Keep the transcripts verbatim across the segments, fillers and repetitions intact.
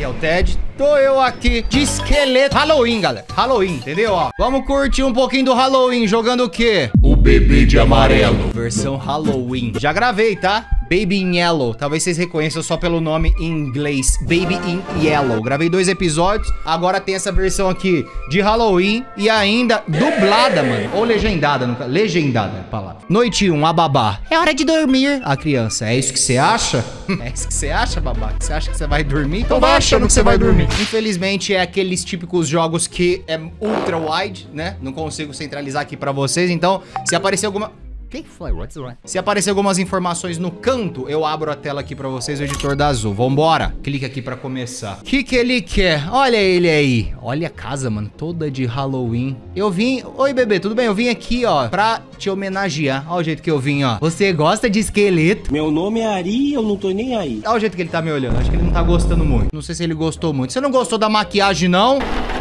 Aqui é o Ted. Tô eu aqui de esqueleto. Halloween, galera. Halloween, entendeu? Ó, vamos curtir um pouquinho do Halloween jogando o quê? O Bebê de Amarelo. Versão Halloween. Já gravei, tá? Baby in Yellow. Talvez vocês reconheçam só pelo nome em inglês. Baby in Yellow. Gravei dois episódios. Agora tem essa versão aqui de Halloween e ainda dublada, mano. Ou legendada, nunca. Legendada é a palavra. Noite um, a babá. É hora de dormir. A criança. É isso que você acha? É isso que você acha, babá? Você acha que você vai dormir? Então vai achando que você vai dormir. Infelizmente é aqueles típicos jogos que é ultra wide, né? Não consigo centralizar aqui pra vocês. Então, se aparecer alguma... Se aparecer algumas informações no canto, eu abro a tela aqui pra vocês, o editor da Azul. Vambora. Clica aqui pra começar. O que que ele quer? Olha ele aí. Olha a casa, mano, toda de Halloween. Eu vim... Oi, bebê, tudo bem? Eu vim aqui, ó, pra te homenagear. Olha o jeito que eu vim, ó. Você gosta de esqueleto? Meu nome é Ari, eu não tô nem aí. Olha o jeito que ele tá me olhando. Acho que ele não tá gostando muito. Não sei se ele gostou muito. Você não gostou da maquiagem, não?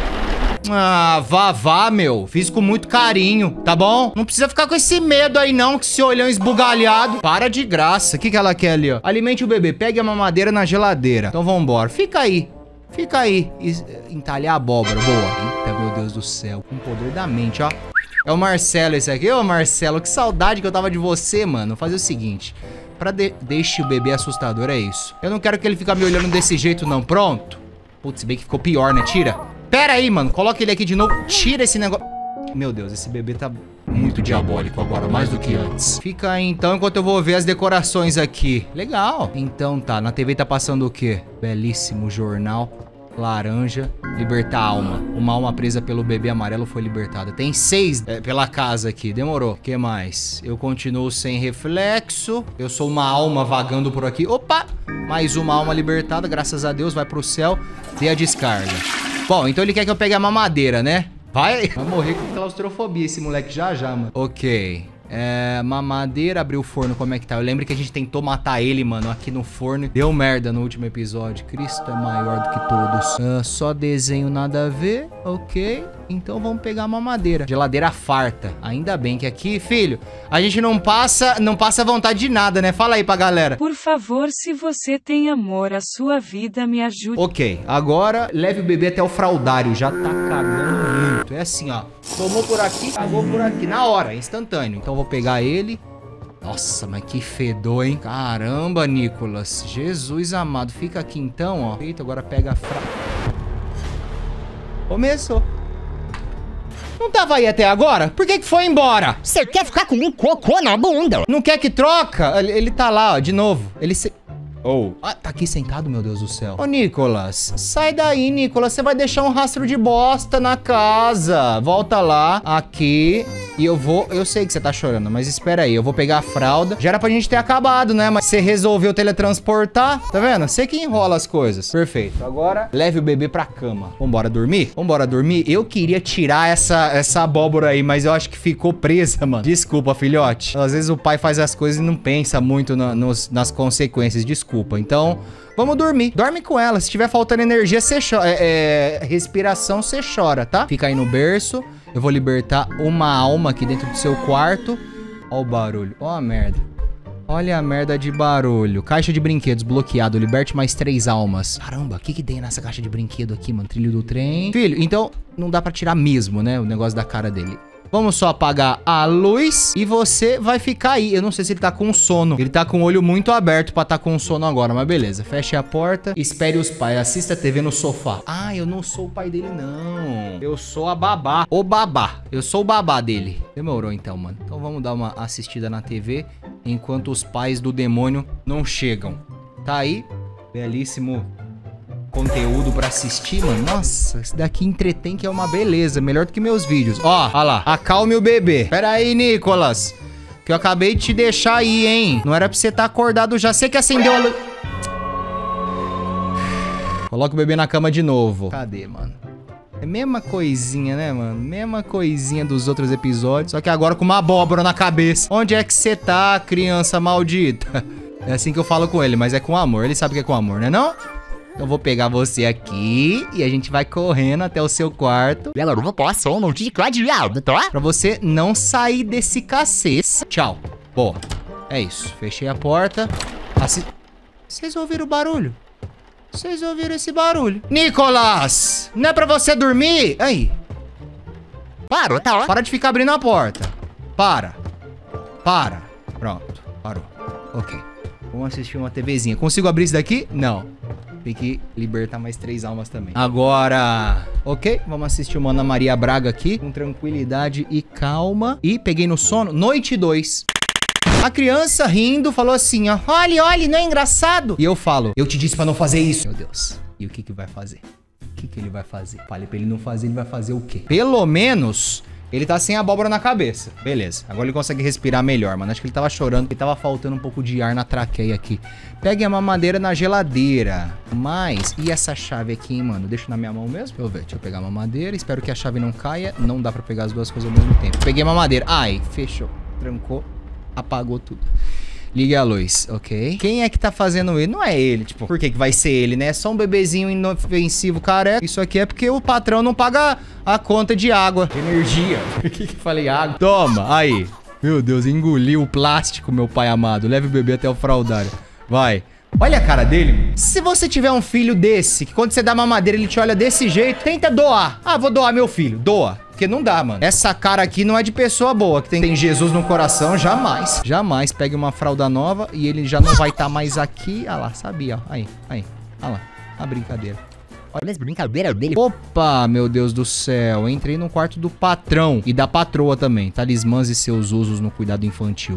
Ah, vá, vá, meu. Fiz com muito carinho, tá bom? Não precisa ficar com esse medo aí, não, que esse olhão esbugalhado. Para de graça. O que que ela quer ali, ó? Alimente o bebê. Pegue a mamadeira na geladeira. Então vambora. Fica aí. Fica aí. Es- Entalhar a abóbora. Boa. Eita, meu Deus do céu. Com o poder da mente, ó. É o Marcelo esse aqui. Ô, Marcelo, que saudade que eu tava de você, mano. Vou fazer o seguinte. Pra de deixe o bebê assustador, é isso. Eu não quero que ele fique me olhando desse jeito, não. Pronto. Putz, bem que ficou pior, né? Tira. Pera aí, mano. Coloca ele aqui de novo. Tira esse negócio. Meu Deus, esse bebê tá muito diabólico agora, mais do que antes. Fica aí, então, enquanto eu vou ver as decorações aqui. Legal. Então tá, na T V tá passando o quê? Belíssimo jornal. Laranja. Libertar a alma. Uma alma presa pelo bebê amarelo foi libertada. Tem seis é, pela casa aqui. Demorou. O que mais? Eu continuo sem reflexo. Eu sou uma alma vagando por aqui. Opa! Mais uma alma libertada, graças a Deus. Vai pro céu. Dê a descarga. Bom, então ele quer que eu pegue a mamadeira, né? Vai. Vai morrer com claustrofobia esse moleque já já, mano. Ok. É, mamadeira, abriu o forno, como é que tá? Eu lembro que a gente tentou matar ele, mano, aqui no forno. Deu merda no último episódio. Cristo é maior do que todos. Uh, só desenho, nada a ver. Ok. Então vamos pegar a mamadeira. Geladeira farta. Ainda bem que aqui, filho, a gente não passa, não passa vontade de nada, né? Fala aí pra galera. Por favor, se você tem amor à sua vida, me ajude. Ok, agora leve o bebê até o fraldário. Já tá cagando muito. É assim, ó. Tomou por aqui, cagou por aqui. Na hora, instantâneo. Então vou pegar ele. Nossa, mas que fedor, hein? Caramba, Nicolas. Jesus amado. Fica aqui então, ó. Feito, agora pega a fra... Começou. Não tava aí até agora? Por que que foi embora? Você quer ficar com um cocô na bunda? Não quer que troca? Ele, ele tá lá, ó, de novo. Ele se... Oh. Ah, tá aqui sentado, meu Deus do céu. Ô, Nicolas, sai daí, Nicolas. Você vai deixar um rastro de bosta na casa. Volta lá, aqui. E eu vou... Eu sei que você tá chorando, mas espera aí. Eu vou pegar a fralda. Já era pra gente ter acabado, né? Mas você resolveu teletransportar. Tá vendo? Você que enrola as coisas. Perfeito. Agora, leve o bebê pra cama. Vambora dormir? Vambora dormir? Eu queria tirar essa, essa abóbora aí, mas eu acho que ficou presa, mano. Desculpa, filhote. Às vezes o pai faz as coisas e não pensa muito na, nos, nas consequências. Desculpa. Então, vamos dormir. Dorme com ela. Se tiver faltando energia, você chora. É, é, respiração, você chora, tá? Fica aí no berço. Eu vou libertar uma alma aqui dentro do seu quarto. Ó o barulho. Ó a merda. Olha a merda de barulho. Caixa de brinquedos bloqueado. Liberte mais três almas. Caramba, o que que tem nessa caixa de brinquedo aqui, mano? Trilho do trem. Filho, então não dá pra tirar mesmo, né? O negócio da cara dele. Vamos só apagar a luz e você vai ficar aí. Eu não sei se ele tá com sono. Ele tá com o olho muito aberto pra tá com sono agora, mas beleza. Feche a porta. Espere os pais. Assista a T V no sofá. Ah, eu não sou o pai dele, não. Eu sou a babá. O babá. Eu sou o babá dele. Demorou então, mano. Então vamos dar uma assistida na T V enquanto os pais do demônio não chegam. Tá aí. Belíssimo conteúdo pra assistir, mano. Nossa, esse daqui entretém que é uma beleza. Melhor do que meus vídeos. Ó, ó lá. Acalme o bebê. Pera aí, Nicolas. Que eu acabei de te deixar aí, hein? Não era pra você estar acordado já. Você que acendeu a luz. Coloca o bebê na cama de novo. Cadê, mano? É a mesma coisinha, né, mano? Mesma coisinha dos outros episódios. Só que agora com uma abóbora na cabeça. Onde é que você tá, criança maldita? É assim que eu falo com ele, mas é com amor. Ele sabe que é com amor, né não? Eu vou pegar você aqui e a gente vai correndo até o seu quarto. Ela não posso, não te cadeado, tá? Pra você não sair desse cacete. Tchau. Boa. É isso. Fechei a porta. Assi... Vocês ouviram o barulho? Vocês ouviram esse barulho? Nicolas! Não é pra você dormir? Aí. Parou, tá ó. Para de ficar abrindo a porta. Para. Para. Pronto. Parou. Ok. Vamos assistir uma TVzinha. Consigo abrir isso daqui? Não. Tem que libertar mais três almas também. Agora... Ok, vamos assistir uma Ana Maria Braga aqui. Com tranquilidade e calma. E peguei no sono. Noite dois. A criança rindo falou assim, ó. Olha, olha, não é engraçado? E eu falo, eu te disse pra não fazer isso. Meu Deus. E o que que vai fazer? O que que ele vai fazer? Falei pra ele não fazer, ele vai fazer o quê? Pelo menos... Ele tá sem abóbora na cabeça. Beleza. Agora ele consegue respirar melhor, mano. Acho que ele tava chorando. Ele tava faltando um pouco de ar na traqueia aqui. Pegue a mamadeira na geladeira. Mas... E essa chave aqui, hein, mano? Deixa na minha mão mesmo. Deixa eu ver. Deixa eu pegar a mamadeira. Espero que a chave não caia. Não dá pra pegar as duas coisas ao mesmo tempo. Peguei a mamadeira. Ai, fechou. Trancou. Apagou tudo. Ligue a luz, ok? Quem é que tá fazendo ele? Não é ele, tipo, por que que vai ser ele, né? É só um bebezinho inofensivo, careca. Isso aqui é porque o patrão não paga a conta de água. De energia. Por que que eu falei água? Toma, aí. Meu Deus, engoliu o plástico, meu pai amado. Leve o bebê até o fraldário. Vai. Olha a cara dele. Se você tiver um filho desse, que quando você dá mamadeira ele te olha desse jeito, tenta doar. Ah, vou doar meu filho. Doa. Porque não dá, mano. Essa cara aqui não é de pessoa boa, que tem, tem Jesus no coração, jamais. Jamais. Pegue uma fralda nova e ele já não vai estar tá mais aqui. Ah lá, sabia, ó. Aí, aí. Ah lá, a brincadeira. Olha as brincadeiras dele. Opa, meu Deus do céu. Entrei no quarto do patrão e da patroa também. Talismãs e seus usos no cuidado infantil.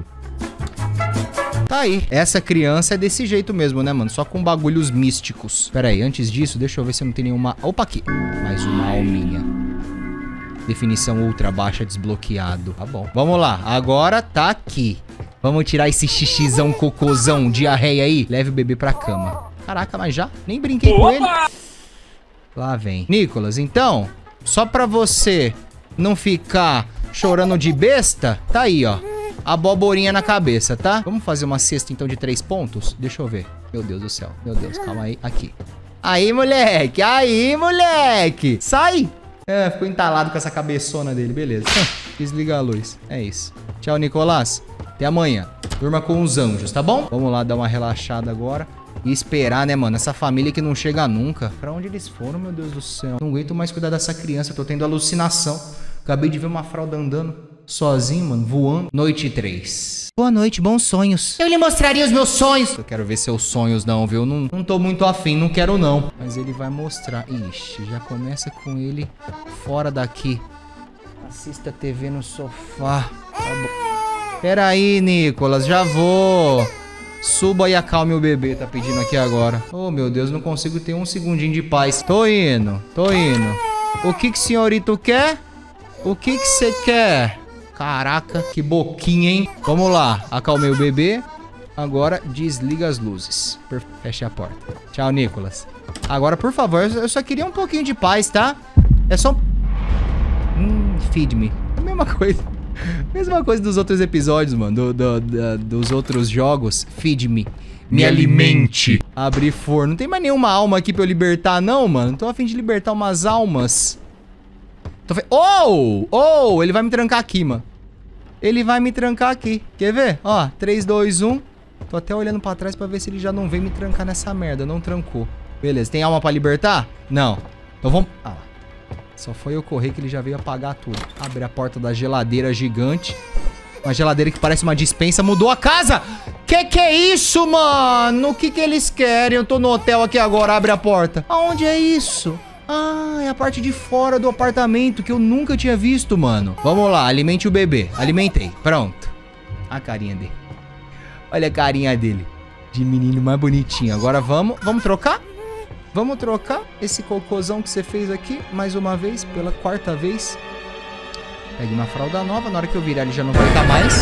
Tá aí. Essa criança é desse jeito mesmo, né, mano? Só com bagulhos místicos. Pera aí, antes disso, deixa eu ver se não tem nenhuma... Opa, aqui. Mais uma alminha. Definição ultra baixa desbloqueado. Tá bom. Vamos lá. Agora tá aqui. Vamos tirar esse xixizão, cocôzão, diarreia aí. Leve o bebê pra cama. Caraca, mas já? Nem brinquei Opa! com ele. Lá vem. Nicolas, então, só pra você não ficar chorando de besta, tá aí, ó. Aboborinha na cabeça, tá? Vamos fazer uma cesta, então, de três pontos? Deixa eu ver. Meu Deus do céu. Meu Deus, calma aí. Aqui. Aí, moleque. Aí, moleque. Sai. É, ficou entalado com essa cabeçona dele, beleza. Desliga a luz, é isso. Tchau, Nicolás. Até amanhã. Durma com os anjos, tá bom? Vamos lá dar uma relaxada agora e esperar, né, mano? Essa família que não chega nunca. Pra onde eles foram, meu Deus do céu? Não aguento mais cuidar dessa criança, tô tendo alucinação. Acabei de ver uma fralda andando sozinho, mano, voando. Noite três. Boa noite, bons sonhos. Eu lhe mostraria os meus sonhos. Eu quero ver seus sonhos não, viu? Não, não tô muito afim, não quero não. Mas ele vai mostrar. Ixi, já começa com ele fora daqui. Assista T V no sofá. Tá bom. Pera aí, Nicolas, já vou. Suba e acalme o bebê, tá pedindo aqui agora. Oh, meu Deus, não consigo ter um segundinho de paz. Tô indo, tô indo. O que que senhorito quer? O que que você quer? Caraca, que boquinha, hein? Vamos lá, acalmei o bebê. Agora desliga as luzes. Feche a porta. Tchau, Nicolas. Agora, por favor, eu só queria um pouquinho de paz, tá? É só... Hum, feed me. A mesma coisa. Mesma coisa dos outros episódios, mano. Do, do, do, dos outros jogos. Feed me. Me alimente. Abrir forno. Não tem mais nenhuma alma aqui pra eu libertar, não, mano. Tô a fim de libertar umas almas. Tô fe... Oh! Oh! Ele vai me trancar aqui, mano. Ele vai me trancar aqui. Quer ver? Ó, três, dois, um. Tô até olhando pra trás pra ver se ele já não vem me trancar nessa merda. Não trancou. Beleza. Tem alma pra libertar? Não. Então vamos... Ah lá. Só foi eu correr que ele já veio apagar tudo. Abre a porta da geladeira gigante. Uma geladeira que parece uma despensa. Mudou a casa! Que que é isso, mano? O que que eles querem? Eu tô no hotel aqui agora. Abre a porta. Aonde é isso? Ah, é a parte de fora do apartamento que eu nunca tinha visto, mano. Vamos lá, alimente o bebê. Alimentei. Pronto. A carinha dele. Olha a carinha dele. De menino mais bonitinho. Agora vamos... Vamos trocar? Vamos trocar esse cocôzão que você fez aqui. Mais uma vez. Pela quarta vez. Pegue uma fralda nova. Na hora que eu virar ele já não vai estar mais.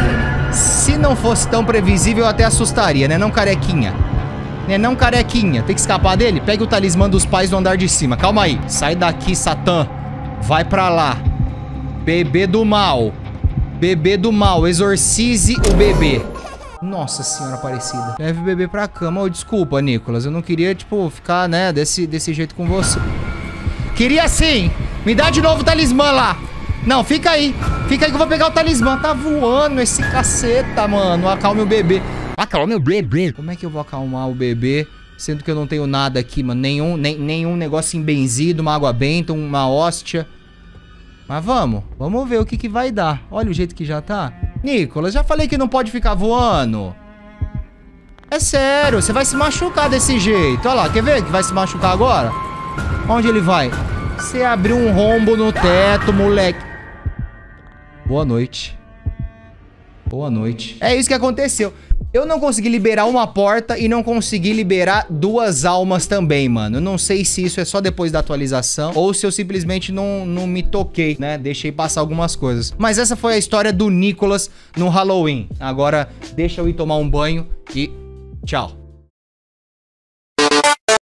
Se não fosse tão previsível eu até assustaria, né? Não, carequinha. Né, não, carequinha. Tem que escapar dele? Pegue o talismã dos pais do andar de cima. Calma aí. Sai daqui, Satã. Vai pra lá. Bebê do mal. Bebê do mal. Exorcize o bebê. Nossa senhora Aparecida. Leve o bebê pra cama. Oh, desculpa, Nicolas. Eu não queria, tipo, ficar, né, desse, desse jeito com você. Queria sim. Me dá de novo o talismã lá. Não, fica aí. Fica aí que eu vou pegar o talismã. Tá voando esse caceta, mano. Acalme o bebê. Acalme o bebê. Como é que eu vou acalmar o bebê Sendo que eu não tenho nada aqui, mano. Nenhum, nem, nenhum negocinho benzido, uma água benta, uma hóstia. Mas vamos. Vamos ver o que que vai dar. Olha o jeito que já tá. Nicolas, já falei que não pode ficar voando. É sério, você vai se machucar desse jeito. Olha lá, quer ver que vai se machucar agora? Onde ele vai? Você abriu um rombo no teto, moleque. Boa noite. Boa noite. É isso que aconteceu. Eu não consegui liberar uma porta e não consegui liberar duas almas também, mano. Eu não sei se isso é só depois da atualização ou se eu simplesmente não, não me toquei, né? Deixei passar algumas coisas. Mas essa foi a história do Nicolas no Halloween. Agora, deixa eu ir tomar um banho e tchau.